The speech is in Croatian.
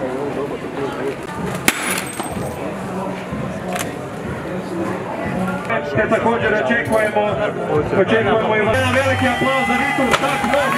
Također očekujemo i jedan veliki aplauz za Vitor Stakmo.